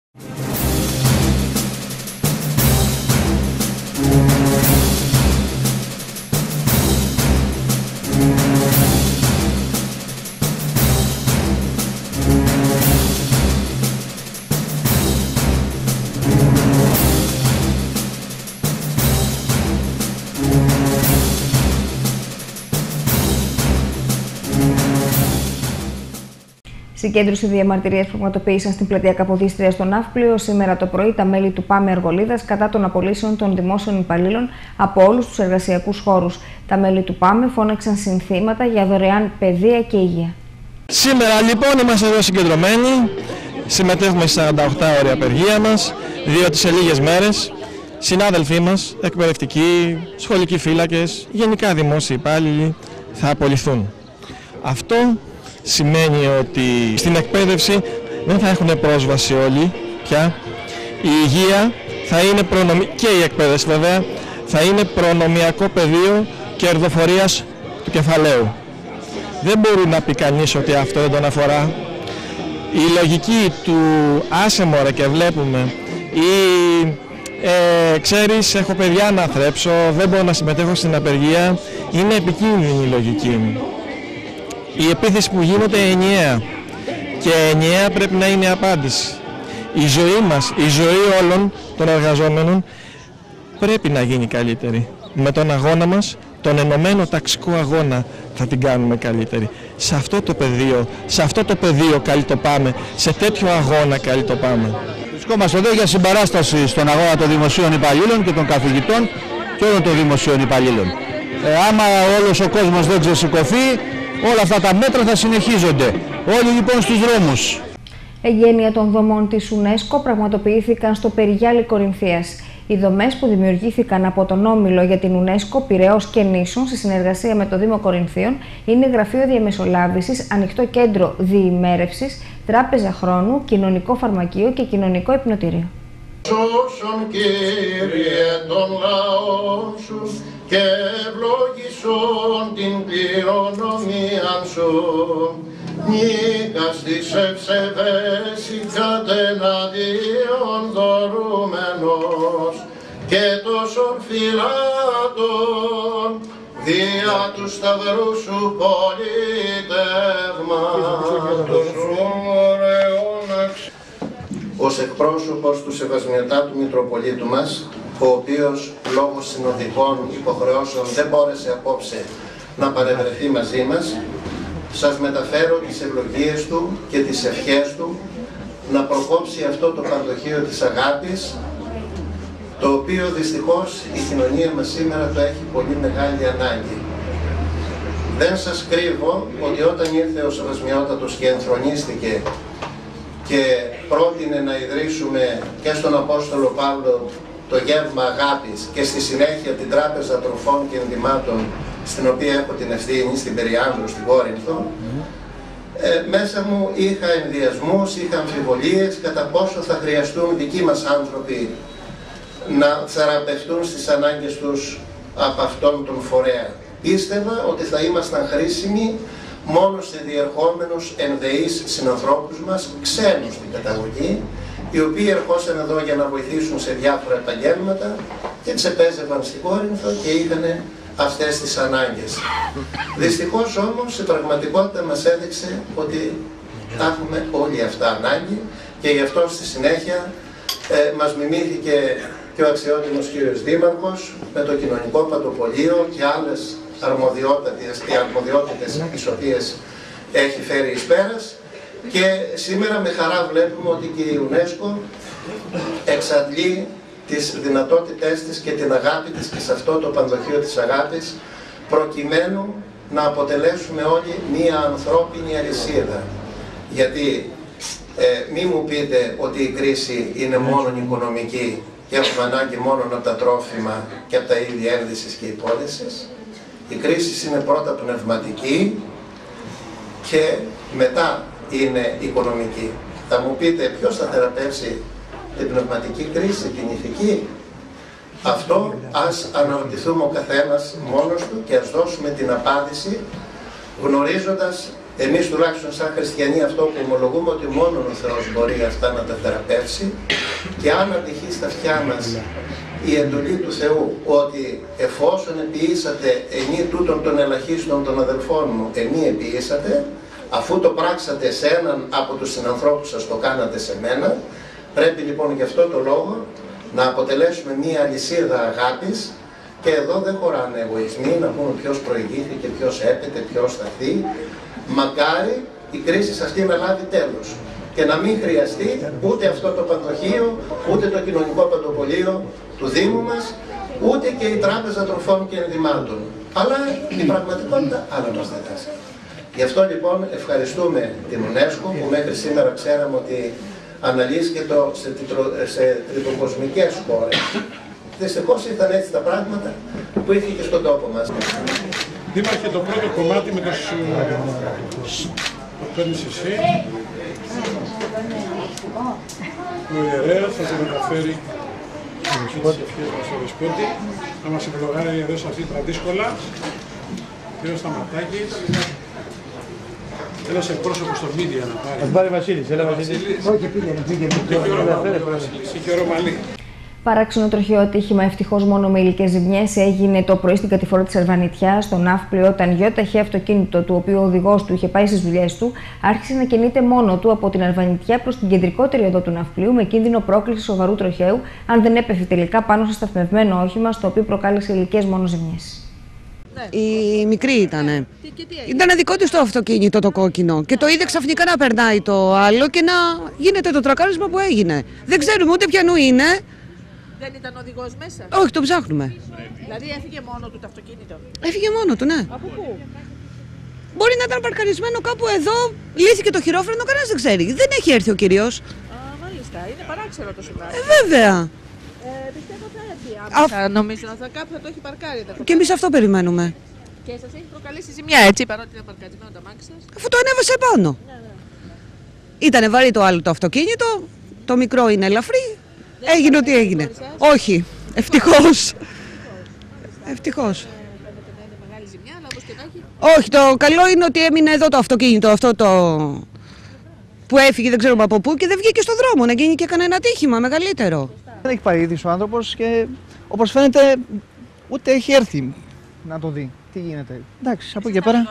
Συγκέντρωση διαμαρτυρίας που πραγματοποίησαν στην πλατεία Καποδίστριας στο Ναύπλιο σήμερα το πρωί τα μέλη του ΠΑΜΕ Αργολίδας κατά των απολύσεων των δημόσιων υπαλλήλων από όλους τους εργασιακούς χώρους. Τα μέλη του ΠΑΜΕ φώναξαν συνθήματα για δωρεάν παιδεία και υγεία. Σήμερα λοιπόν είμαστε εδώ συγκεντρωμένοι, συμμετέχουμε στη σαράντα οκτώ ώρη απεργία μας, διότι σε λίγες μέρες συνάδελφοί μας, εκπαιδευτικοί, σχολικοί φύλακες, γενικά δημόσιοι υπάλληλοι θα απολυθούν. Αυτό σημαίνει ότι στην εκπαίδευση δεν θα έχουν πρόσβαση όλοι πια. Η υγεία θα είναι προνομι... και η εκπαίδευση βέβαια θα είναι προνομιακό πεδίο κερδοφορίας του κεφαλαίου. Δεν μπορεί να πει κανείς ότι αυτό δεν τον αφορά. Η λογική του άσε μωρέ και βλέπουμε ή ε, ξέρεις έχω παιδιά να θρέψω, δεν μπορώ να συμμετέχω στην απεργία, είναι επικίνδυνη η λογική. Η επίθεση που γίνεται ενιαία και ενιαία πρέπει να είναι η απάντηση. Η ζωή μας, η ζωή όλων των εργαζόμενων πρέπει να γίνει καλύτερη. Με τον αγώνα μας, τον ενωμένο ταξικό αγώνα θα την κάνουμε καλύτερη. Σε αυτό το πεδίο, σε αυτό το πεδίο καλή το πάμε, σε τέτοιο αγώνα καλή το πάμε. Βρισκόμαστε εδώ για συμπαράσταση στον αγώνα των δημοσίων υπαλλήλων και των καθηγητών και όλων των δημοσίων υπαλλήλων. Ε, άμα όλος ο κόσμος δεν ξεσηκωθεί, όλα αυτά τα μέτρα θα συνεχίζονται. Όλοι λοιπόν στους δρόμους. Εγγένεια των δομών της UNESCO πραγματοποιήθηκαν στο Περιγιάλι Κορινθίας. Οι δομές που δημιουργήθηκαν από τον Όμιλο για την UNESCO Πειραιώς και Νήσων σε συνεργασία με το Δήμο Κορινθίων είναι γραφείο διαμεσολάβησης, ανοιχτό κέντρο διημέρευσης, τράπεζα χρόνου, κοινωνικό φαρμακείο και κοινωνικό υπνοτήριο. Σώσον Κύριε των λαών σου και ευλογήσον την κληρονομία σου. Νίκας της ευσεβές κατεναντίον δωρούμενος και τόσων φυλάτων δια του σταυρού σου πολιτεύματος σου ωραίων. Ως εκπρόσωπος του Σεβασμιωτάτου Μητροπολίτου μας, ο οποίος λόγω συνοδικών υποχρεώσεων δεν μπόρεσε απόψε να παρευρεθεί μαζί μας, σας μεταφέρω τις ευλογίες του και τις ευχές του να προκόψει αυτό το παντοχείο της αγάπης, το οποίο δυστυχώς η κοινωνία μας σήμερα το έχει πολύ μεγάλη ανάγκη. Δεν σας κρύβω ότι όταν ήρθε ο Σεβασμιότατος και ενθρονίστηκε και πρότεινε να ιδρύσουμε και στον Απόστολο Παύλο το γεύμα αγάπης και στη συνέχεια την Τράπεζα Τροφών και Ενδυμάτων, στην οποία έχω την ευθύνη, στην Περιάνδρου, στην Κόρινθο, ε, μέσα μου είχα ενδιασμούς, είχα αμφιβολίες κατά πόσο θα χρειαστούν δικοί μας άνθρωποι να θεραπευτούν στις ανάγκες τους από αυτόν τον φορέα. Πίστευα ότι θα ήμασταν χρήσιμοι μόνο σε διερχόμενους ενδεείς συνανθρώπους μας, ξένους στην καταγωγή, οι οποίοι ερχόσαν εδώ για να βοηθήσουν σε διάφορα επαγγέλματα και τσεπέζευαν στην Κόρινθο και είχαν αυτές τις ανάγκες. Δυστυχώς όμως η πραγματικότητα μας έδειξε ότι τα έχουμε όλοι αυτά ανάγκη και γι' αυτό στη συνέχεια ε, μας μιμήθηκε και ο αξιότιμος κύριος Δήμαρχος με το κοινωνικό παντοπολείο και άλλες αρμοδιότητες, οι αρμοδιότητες τις οποίες έχει φέρει εις πέρας, και σήμερα με χαρά βλέπουμε ότι και η UNESCO εξαντλεί τις δυνατότητές της και την αγάπη της και σε αυτό το παντοχείο της αγάπης, προκειμένου να αποτελέσουμε όλοι μία ανθρώπινη αλυσίδα. Γιατί ε, μη μου πείτε ότι η κρίση είναι μόνο οικονομική και έχουμε ανάγκη μόνο από τα τρόφιμα και από τα είδη ένδυσης και υπόδεσης. Η κρίση είναι πρώτα πνευματική και μετά είναι οικονομική. Θα μου πείτε ποιος θα θεραπεύσει την πνευματική κρίση, την ηθική? Αυτό ας αναρωτηθούμε ο καθένας μόνος του και ας δώσουμε την απάντηση, γνωρίζοντας εμείς τουλάχιστον σαν χριστιανοί αυτό που ομολογούμε, ότι μόνο ο Θεός μπορεί αυτά να τα θεραπεύσει, και αν ατυχεί στα αυτιά μας η εντολή του Θεού ότι εφόσον επιήσατε ενή τούτων των ελαχίστων των αδελφών μου, εμεί επιήσατε, αφού το πράξατε σε έναν από τους συνανθρώπους σας, το κάνατε σε μένα. Πρέπει λοιπόν γι' αυτό το λόγο να αποτελέσουμε μία αλυσίδα αγάπης, και εδώ δεν χωράνε εγωισμοί, να πούμε ποιος προηγήθηκε, ποιος έπεται, ποιος θα έρθει. Μακάρι η κρίση σε αυτή να λάβει τέλος και να μην χρειαστεί ούτε αυτό το παντοχείο, ούτε το κοινωνικό παντοπολείο του Δήμου μας, ούτε και η Τράπεζα Τροφών και Ενδυμάτων. Αλλά η πραγματικότητα άλλα μας δετάσει. Γι' αυτό λοιπόν ευχαριστούμε την UNESCO που μέχρι σήμερα ξέραμε ότι αναλύσκεται σε, σε τριτοκοσμικές χώρες. Δυστυχώς ήρθαν έτσι τα πράγματα που ήρθε και στον τόπο μας. Δήμαρχε, το πρώτο κομμάτι με το παίρνεις εσύ. Ο ιερέας θα το μεταφέρει στο Δεσπότη, να μας ευλογάρει εδώ σε αυτή τα δύσκολα. Κύριο Σταματάκη. Έλα σε πρόσωπο στο media να πάρει. Θα πάρει Βασίλης, έλα Βασίλης. Όχι, πήγαινε, πήγαινε. Και ο Ρωμαλή. Παράξενο τροχαίο ατύχημα, ευτυχώς μόνο με υλικές ζημιές, έγινε το πρωί στην κατηφόρα της Αρβανιτιάς, στο Ναύπλιο, όταν γιο ταχύ αυτοκίνητο του οποίου ο οδηγός του είχε πάει στις δουλειές του, άρχισε να κινείται μόνο του από την Αρβανιτιά προς την κεντρικότερη οδό του Ναυπλίου, με κίνδυνο πρόκληση σοβαρού τροχαίου, αν δεν έπεφε τελικά πάνω σε σταθμευμένο όχημα, στο οποίο προκάλεσε υλικές μόνο ζημιές. Η μικρή ήτανε. Ήταν δικό της το αυτοκίνητο το κόκκινο και το είδε ξαφνικά να περνάει το άλλο και να γίνεται το τρακάρισμα που έγινε. Δεν ξέρουμε ούτε ποιανού είναι. Δεν ήταν οδηγός μέσα? Όχι, το ψάχνουμε. Δηλαδή έφυγε μόνο του το αυτοκίνητο? Έφυγε μόνο του, ναι. Από πού? Μπορεί να ήταν παρκαρισμένο κάπου εδώ, λύθηκε το χειρόφρενο, κανένας δεν ξέρει. Δεν έχει έρθει ο κύριος. Α, μάλιστα. Είναι παράξενο το συμβάν. Ε, βέβαια. Ε, πιστεύω θα έρθει άμεσα. Α... Νομίζω θα κάποιο θα το έχει παρκάρει. Και εμείς αυτό περιμένουμε. Και σας έχει προκαλέσει ζημιά, έτσι, παρότι είναι παρκαρισμένο το αμάξι σας? Αφού το ανέβασε πάνω. Ναι, ναι. Ήτανε βαρύ το άλλο το αυτοκίνητο, το μικρό είναι ελαφρύ. Δεν έγινε ό,τι έγινε. Όχι. Ευτυχώς. Ευτυχώς. Όχι, το καλό είναι ότι έμεινε εδώ το αυτοκίνητο, αυτό το που έφυγε δεν ξέρουμε από πού και δεν βγήκε στον δρόμο να γίνει και κανένα ατύχημα μεγαλύτερο. Δεν έχει πάει ήδη ο άνθρωπος και όπως φαίνεται ούτε έχει έρθει να το δει τι γίνεται. Εντάξει, από εκεί πέρα.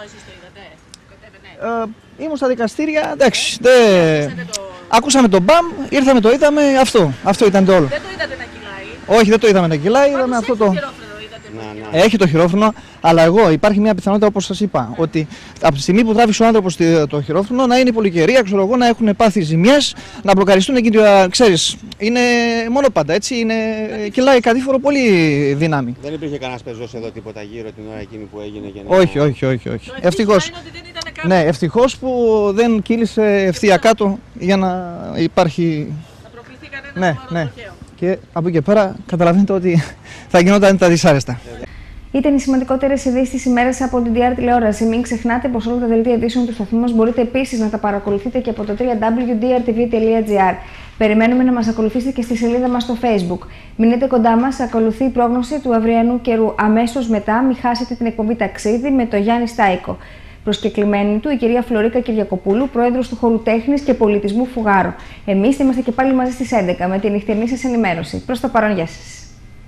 Ε, ήμουν στα δικαστήρια, εντάξει, δε... Ακούσαμε τον μπαμ, ήρθαμε, το είδαμε, αυτό, αυτό ήταν το όλο. Δεν το είδατε να κυλάει? Όχι, δεν το είδαμε να κυλάει, είδαμε αυτό το... Να, να. Έχει το χειρόφρενο, αλλά εγώ υπάρχει μια πιθανότητα, όπως σας είπα, ότι από τη στιγμή που τράβηξε ο άνθρωπος το χειρόφρενο να είναι πολύ καιρία, ξέρω εγώ, να έχουν πάθει ζημιές, να μπλοκαριστούν εκείνη, ξέρεις, είναι μόνο πάντα έτσι, είναι, κυλάει κατήφορο πολύ δύναμη. Δεν υπήρχε κανένας πεζός εδώ τίποτα γύρω την ώρα εκείνη που έγινε? Για να... Όχι, όχι, όχι, όχι. Ευτυχώς. Ναι, ευτυχώς που δεν κύλησε ευθεία κάτω για να υπάρχει... Θα προκληθεί κανένα ναι, ναι. Και από εκεί και πέρα καταλαβαίνετε ότι θα γινόταν τα δυσάρεστα. Ήταν οι σημαντικότερες ειδήσεις της ημέρας από την ντι αρ τηλεόραση. Μην ξεχνάτε πως όλα τα δελτία ειδήσεων του σταθμού μας μπορείτε επίσης να τα παρακολουθείτε και από το double-u double-u double-u τελεία ντι αρ τι βι τελεία τζι άρ. Περιμένουμε να μας ακολουθήσετε και στη σελίδα μας στο Facebook. Μείνετε κοντά μας, ακολουθεί η πρόγνωση του αυριανού καιρού. Αμέσως μετά, μην χάσετε την εκπομπή Ταξίδι με τον Γιάννη Στάικο. Προσκεκλημένη του η κυρία Φλωρίκα Κυριακοπούλου, πρόεδρος του Χώρου Τέχνης και Πολιτισμού Φουγάρο. Εμείς είμαστε και πάλι μαζί στις έντεκα με την νυχτερινή σας ενημέρωση. Προς το παρόν, γεια σας.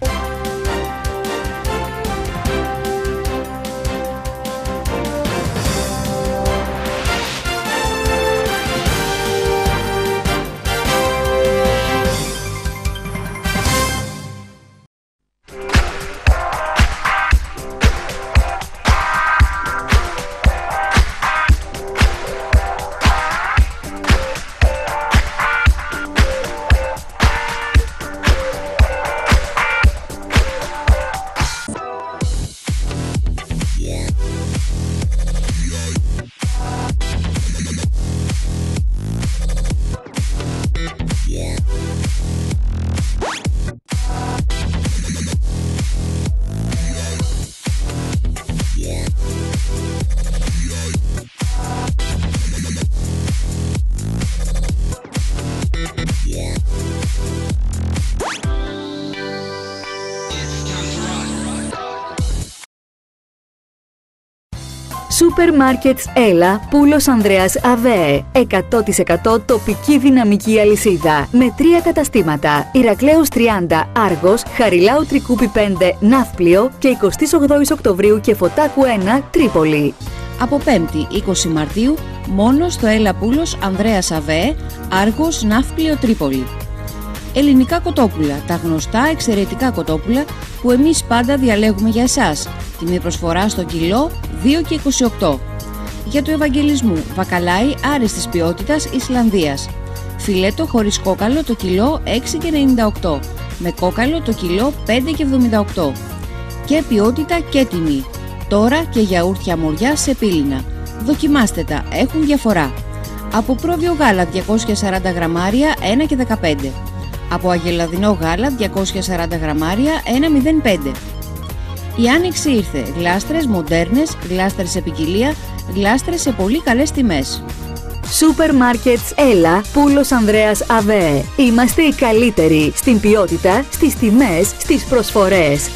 Σούπερ Μάρκετς Έλα, Πούλος Ανδρέας ΑΒΕ. εκατό τοις εκατό τοπική δυναμική αλυσίδα. Με τρία καταστήματα. Ηρακλέους τριάντα, Άργος, Χαριλάου Τρικούπη πέντε, Ναύπλιο και εικοστή ογδόη Οκτωβρίου και Φωτάκου ένα, Τρίπολη. Από πέμπτη είκοσι Μαρτίου, μόνο στο Έλα Πούλος Ανδρέας ΑΒΕ, Άργος, Ναύπλιο, Τρίπολη. Ελληνικά κοτόπουλα, τα γνωστά εξαιρετικά κοτόπουλα που εμείς πάντα διαλέγουμε για εσάς. Τιμή προσφορά στο κιλό δύο και είκοσι οκτώ. Για του Ευαγγελισμού, βακαλάι άριστης ποιότητας Ισλανδίας. Φιλέτο χωρίς κόκαλο το κιλό έξι και ενενήντα οκτώ. Με κόκαλο το κιλό πέντε και εβδομήντα οκτώ. Και ποιότητα και τιμή. Τώρα και γιαούρτια μοριά σε πύληνα. Δοκιμάστε τα, έχουν διαφορά. Από πρόβιο γάλα διακόσια σαράντα γραμμάρια ένα και δεκαπέντε. Από αγελαδινό γάλα διακόσια σαράντα γραμμάρια ένα κόμμα μηδέν πέντε. Η άνοιξη ήρθε. Γλάστρες μοντέρνες, γλάστρες σε ποικιλία, γλάστρες σε πολύ καλές τιμές. Σούπερ Μάρκετς Έλα, Πούλος Ανδρέας ΑΒΕ. Είμαστε οι καλύτεροι στην ποιότητα, στις τιμές, στις προσφορές.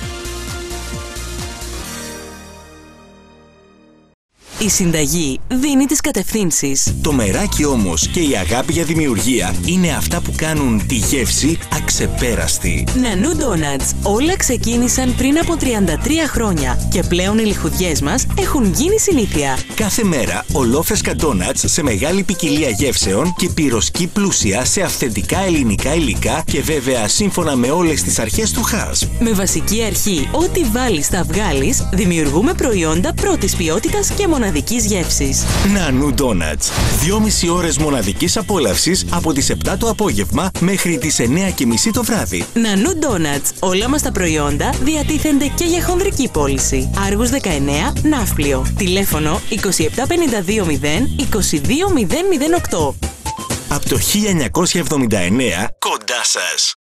Η συνταγή δίνει τις κατευθύνσεις. Το μεράκι όμως και η αγάπη για δημιουργία είναι αυτά που κάνουν τη γεύση αξεπέραστη. Νανού Ντόνατς. Όλα ξεκίνησαν πριν από τριάντα τρία χρόνια και πλέον οι λιχουδιές μας έχουν γίνει συνήθεια. Κάθε μέρα ολόφρεσκα ντόνατς σε μεγάλη ποικιλία γεύσεων και πυροσκή πλούσια σε αυθεντικά ελληνικά υλικά και βέβαια σύμφωνα με όλες τις αρχές του ΧΑΣΠ. Με βασική αρχή ό,τι βάλεις θα βγάλεις, δημιουργούμε προϊόντα πρώτης ποιότητας και μοναδικής. Μοναδικής γεύσης. Νανού Ντόνατς. δυόμιση ώρες μοναδικής απόλαυσης από τις επτά το απόγευμα μέχρι τις εννέα και μισή το βράδυ. Νανού Ντόνατς. Όλα μας τα προϊόντα διατίθενται και για χονδρική πώληση. Άργους δεκαεννέα, Ναύπλιο. Τηλέφωνο είκοσι επτά πενήντα δύο μηδέν είκοσι δύο μηδέν μηδέν οκτώ. Από το χίλια εννιακόσια εβδομήντα εννέα κοντά σας.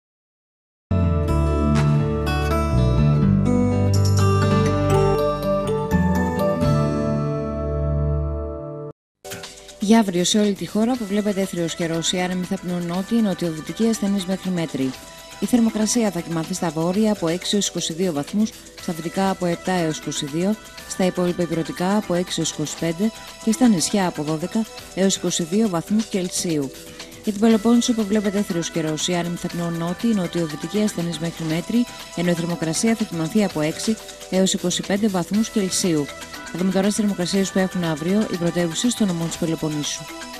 Για αύριο σε όλη τη χώρα που βλέπετε έθριος καιρός, οι άνεμοι θα πνούν νότιοι, νοτιοδυτικοί ασθενείς μέχρι μέτρη. Η θερμοκρασία θα κοιμαθεί στα βόρεια από έξι έως είκοσι δύο βαθμούς, στα δυτικά από επτά έως είκοσι δύο, στα υπόλοιπα ηπειρωτικά από έξι έως είκοσι πέντε και στα νησιά από δώδεκα έως είκοσι δύο βαθμούς Κελσίου. Για την Πελοπόννησο που βλέπετε έθριος καιρός, οι άνεμοι θα πνούν νότιοι, νοτιοδυτικοί ασθενείς μέχρι μέτρη, ενώ η θερμοκρασία θα κοιμαθεί από έξι έως είκοσι πέντε βαθμούς Κελσίου. Θα δούμε τώρα τις θερμοκρασίες που έχουν αύριο οι πρωτεύουσες των νομών της Πελοποννήσου.